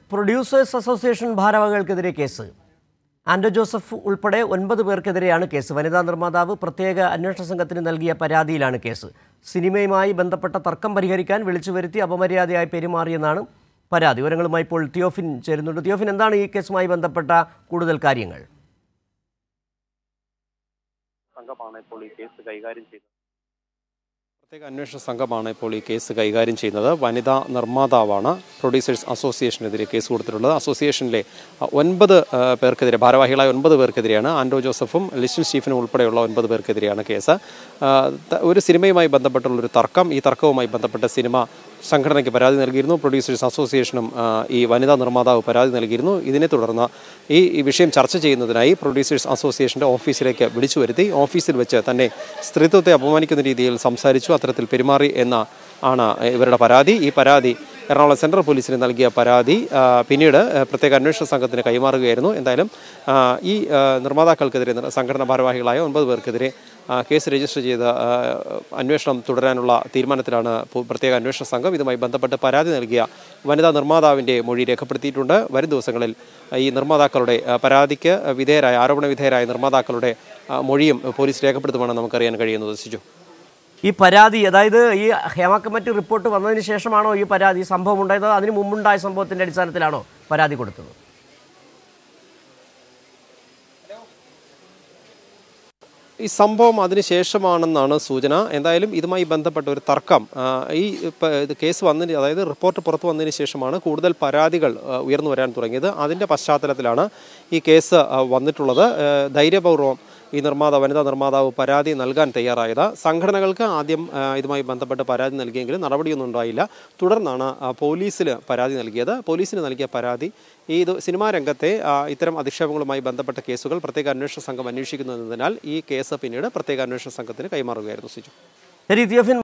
Producers association ഭാരവാഹികൾക്കെതിരെ case. Anto Joseph ഉൾപ്പെടെ 9 പേർക്കെതിരെയാണ് case. വനിതാ നിർമ്മാതാവ് പ്രത്യേക അന്വേഷണ സംഘത്തിന് നൽകിയ പരാതിയിലാണ് കേസ്. സിനിമയുമായി ബന്ധപ്പെട്ട തർക്കം പരിഹരിക്കാൻ വിളിച്ചുവരുത്തി അപമര്യാദയായി പെരുമാറിയെന്നാണ് പരാതി. വിവരങ്ങളുമായി ഇപ്പോൾ തിയോഫിൻ ചേരുന്നുണ്ട്. തിയോഫിൻ, എന്താണ് ഈ കേസുമായി ബന്ധപ്പെട്ട കൂടുതൽ കാര്യങ്ങൾ? പ്രത്യേക അന്വേഷണ സംഘമാണ് ഇപ്പോൾ ഈ കേസ് കൈകാര്യം ചെയ്യുന്നത്. വനിതാ നിർമ്മാതാവാണ് പ്രൊഡ്യൂസേഴ്സ് അസോസിയേഷനെതിരെ കേസ് കൊടുത്തിട്ടുള്ളത്. അസോസിയേഷനിലെ 9 പേർക്കെതിരെ, ഭാരവാഹികളായ 9 പേർക്കെതിരെയാണ്. ആൻഡോ ജോസഫും ലിസ്റ്റിൻ സ്റ്റീഫനും ഉൾപ്പെടെയുള്ള 9 പേർക്കെതിരെയാണ് കേസ്. ഒരു സിനിമയുമായി ബന്ധപ്പെട്ടുള്ളൊരു തർക്കം, ഈ തർക്കവുമായി ബന്ധപ്പെട്ട സിനിമ സംഘടനയ്ക്ക് പരാതി നൽകിയിരുന്നു. പ്രൊഡ്യൂസേഴ്സ് അസോസിയേഷനും ഈ വനിതാ നിർമ്മാതാവ് പരാതി നൽകിയിരുന്നു. ഇതിനെ തുടർന്ന് ഈ വിഷയം ചർച്ച ചെയ്യുന്നതിനായി പ്രൊഡ്യൂസേഴ്സ് അസോസിയേഷൻ്റെ ഓഫീസിലേക്ക് വിളിച്ചു വരുത്തി. ഓഫീസിൽ വെച്ച് തന്നെ സ്ത്രീത്വത്തെ അപമാനിക്കുന്ന രീതിയിൽ സംസാരിച്ചു, അത്തരത്തിൽ പെരുമാറി ആണ് ഇവരുടെ പരാതി. ഈ പരാതി എറണാകുളം സെൻട്രൽ പോലീസിന് നൽകിയ പരാതി പിന്നീട് പ്രത്യേക അന്വേഷണ സംഘത്തിന് കൈമാറുകയായിരുന്നു. എന്തായാലും ഈ നിർമ്മാതാക്കൾക്കെതിരെ സംഘടനാ ഭാരവാഹികളായ 9 പേർക്കെതിരെ കേസ് രജിസ്റ്റർ ചെയ്ത് അന്വേഷണം തുടരാനുള്ള തീരുമാനത്തിലാണ് പ്രത്യേക അന്വേഷണ സംഘം. ഇതുമായി ബന്ധപ്പെട്ട് പരാതി നൽകിയ വനിതാ നിർമ്മാതാവിൻ്റെ മൊഴി രേഖപ്പെടുത്തിയിട്ടുണ്ട്. വരും ദിവസങ്ങളിൽ ഈ നിർമ്മാതാക്കളുടെ പരാതിക്ക് വിധേയരായ, ആരോപണ വിധേയരായ നിർമ്മാതാക്കളുടെ മൊഴിയും പോലീസ് രേഖപ്പെടുത്തുമെന്നാണ് നമുക്കറിയാൻ കഴിയുന്നത്. സിജു, ഈ പരാതി, അതായത് ഈ ഹേമ കമ്മിറ്റി റിപ്പോർട്ട് വന്നതിന് ശേഷമാണോ ഈ പരാതി, സംഭവം ഉണ്ടായത്? അതിന് മുമ്പുണ്ടായ സംഭവത്തിൻ്റെ അടിസ്ഥാനത്തിലാണോ പരാതി കൊടുത്തത്? ഈ സംഭവം അതിനുശേഷമാണെന്നാണ് സൂചന. എന്തായാലും ഇതുമായി ബന്ധപ്പെട്ട ഒരു തർക്കം ഈ കേസ് വന്നതിന്, അതായത് റിപ്പോർട്ട് പുറത്തു വന്നതിന് ശേഷമാണ് കൂടുതൽ പരാതികൾ ഉയർന്നു വരാൻ തുടങ്ങിയത്. അതിൻ്റെ പശ്ചാത്തലത്തിലാണ് ഈ കേസ് വന്നിട്ടുള്ളത്. ധൈര്യപൂർവ്വം ഈ വനിതാ നിർമ്മാതാവ് പരാതി നൽകാൻ തയ്യാറായത്. സംഘടനകൾക്ക് ആദ്യം ഇതുമായി ബന്ധപ്പെട്ട് പരാതി നൽകിയെങ്കിലും നടപടിയൊന്നും ഉണ്ടായില്ല. തുടർന്നാണ് പോലീസിൽ പരാതി നൽകിയത്. പോലീസിന് നൽകിയ പരാതി സിനിമാ രംഗത്തെ ഇത്തരം അധിക്ഷേപങ്ങളുമായി ബന്ധപ്പെട്ട കേസുകൾ പ്രത്യേക അന്വേഷണ സംഘം അന്വേഷിക്കുന്നതിനാൽ ഈ കേസ് പിന്നീട് പ്രത്യേക അന്വേഷണ സംഘത്തിന് കൈമാറുകയായിരുന്നു. സിജു.